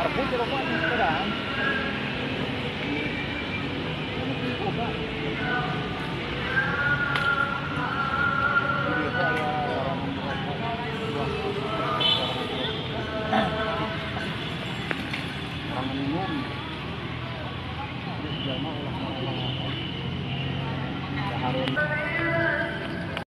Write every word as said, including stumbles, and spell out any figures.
Arbut pero kuan sekarang. Buka. Jadi itu ada orang orang minum. Terus jamaah ulah-ulah. Harun